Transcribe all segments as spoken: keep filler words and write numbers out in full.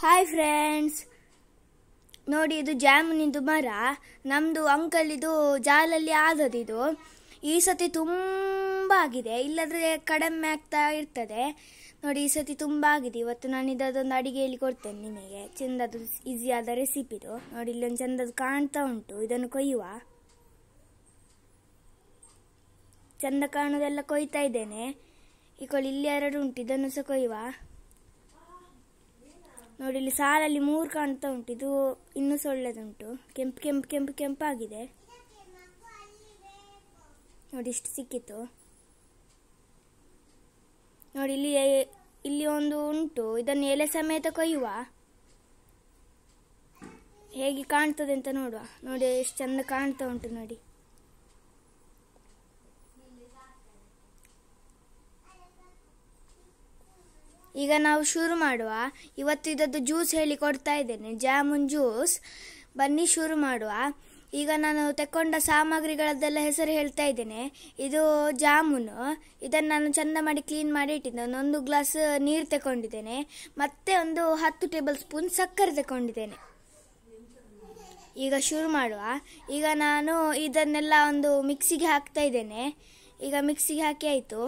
Hi friends, ನೋಡಿ ಇದು ಜಾಮೂನಿದು ಮರ. ನಮ್ಮದು ಅಂಕಲ್ ಇದು ಜಾಲಲ್ಲಿ ಆದದಿದು. ಈ ಸತಿ ತುಂಬ ಆಗಿದೆ, ಇಲ್ಲದ್ರೆ ಕಡಿಮೆ ಆಗ್ತಾ ಇರ್ತದೆ. ನೋಡಿ ಈ ಸತಿ ತುಂಬ ಆಗಿದೆ. ಇವತ್ತು ನಾನು ಇದೊಂದು ಅಡಿಗೆ ಹೇಳಿ ಕೊಡ್ತೇನೆ ನಿಮಗೆ. ಚೆಂದದು ಈಸಿಯಾದ ರೆಸಿಪಿದು. ನೋಡಿ ಇಲ್ಲೊಂದು ಚೆಂದದು ಕಾಣ್ತಾ ಉಂಟು. ಇದನ್ನು ಕೊಯ್ಯುವ. ಚೆಂದ ಕಾಣೋದೆಲ್ಲ ಕೊಯ್ತಾ ಇದ್ದೇನೆ. ಈ ಕೊಳಿ ಇಲ್ಲಿ ಎರಡು ಉಂಟು, ಇದನ್ನು ಸಹ ಕೊಯ್ಯುವ. ನೋಡಿ ಇಲ್ಲಿ ಸಾಲಲ್ಲಿ ಮೂರು ಕಾಣ್ತಾ ಉಂಟು. ಇದು ಇನ್ನೂ ಸೊಳ್ಳೆದುಂಟು. ಕೆಂಪು ಕೆಂಪು ಕೆಂಪು ಕೆಂಪಾಗಿದೆ. ನೋಡಿ ಇಷ್ಟು ಸಿಕ್ಕಿತು. ನೋಡಿ ಇಲ್ಲಿ ಇಲ್ಲಿ ಒಂದು ಉಂಟು. ಇದನ್ನು ಎಲೆ ಸಮೇತ ಕೊಯ್ಯುವ. ಹೇಗೆ ಕಾಣ್ತದೆ ಅಂತ ನೋಡುವ. ನೋಡಿ ಎಷ್ಟು ಚಂದ ಕಾಣ್ತಾ ಉಂಟು ನೋಡಿ. ಈಗ ನಾವು ಶುರು ಮಾಡುವ. ಇವತ್ತು ಇದದ್ದು ಜ್ಯೂಸ್ ಹೇಳಿ ಕೊಡ್ತಾ ಇದ್ದೇನೆ, ಜಾಮೂನ್ ಜ್ಯೂಸ್. ಬನ್ನಿ ಶುರು ಮಾಡುವ. ಈಗ ನಾನು ತೆಕ್ಕೊಂಡ ಸಾಮಗ್ರಿಗಳದ್ದೆಲ್ಲ ಹೆಸರು ಹೇಳ್ತಾ ಇದ್ದೇನೆ. ಇದು ಜಾಮೂನು. ಇದನ್ನು ನಾನು ಚೆಂದ ಮಾಡಿ ಕ್ಲೀನ್ ಮಾಡಿ ಇಟ್ಟಿದ್ದೇನೆ. ಒಂದು ಗ್ಲಾಸ್ ನೀರು ತಗೊಂಡಿದ್ದೇನೆ. ಮತ್ತೆ ಒಂದು ಹತ್ತು ಟೇಬಲ್ ಸ್ಪೂನ್ ಸಕ್ಕರೆ ತಗೊಂಡಿದ್ದೇನೆ. ಈಗ ಶುರು ಮಾಡುವ. ಈಗ ನಾನು ಇದನ್ನೆಲ್ಲ ಒಂದು ಮಿಕ್ಸಿಗೆ ಹಾಕ್ತಾ ಇದ್ದೇನೆ. ಈಗ ಮಿಕ್ಸಿಗೆ ಹಾಕಿ ಆಯಿತು.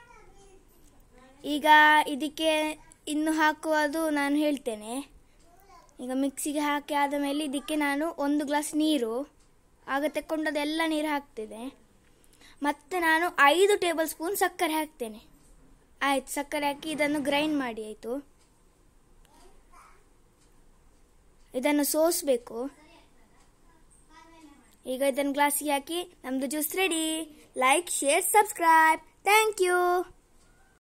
ಈಗ ಇದಕ್ಕೆ ಇನ್ನು ಹಾಕುವುದು ನಾನು ಹೇಳ್ತೇನೆ. ಈಗ ಮಿಕ್ಸಿಗೆ ಹಾಕಿ ಆದ ಮೇಲೆ ಇದಕ್ಕೆ ನಾನು ಒಂದು ಗ್ಲಾಸ್ ನೀರು, ಆಗ ತೆಕ್ಕೊಂಡದೆಲ್ಲ ನೀರು ಹಾಕ್ತೇನೆ. ಮತ್ತು ನಾನು ಐದು ಟೇಬಲ್ ಸ್ಪೂನ್ ಸಕ್ಕರೆ ಹಾಕ್ತೇನೆ. ಆಯ್ತು, ಸಕ್ಕರೆ ಹಾಕಿ ಇದನ್ನು ಗ್ರೈಂಡ್ ಮಾಡಿ ಆಯಿತು. ಇದನ್ನು ಸೋಸಬೇಕು. ಈಗ ಇದನ್ನು ಗ್ಲಾಸಿಗೆ ಹಾಕಿ ನಮ್ಮದು juice ready. Like, share, subscribe. Thank you.